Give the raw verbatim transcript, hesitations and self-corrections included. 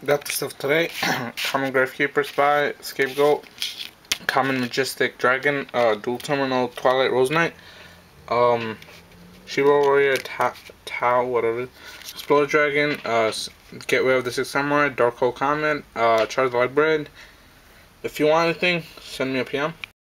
got the stuff today. Common Gravekeeper Spy, Scapegoat, Common Majestic Dragon, uh, Dual Terminal Twilight Rose Knight, um, Shiva Warrior, Tao, Tao, whatever, Explorer Dragon, uh, Gateway of the Six Samurai, Dark Hole Comet, uh, Charge Like Bread. If you want anything, send me a P M.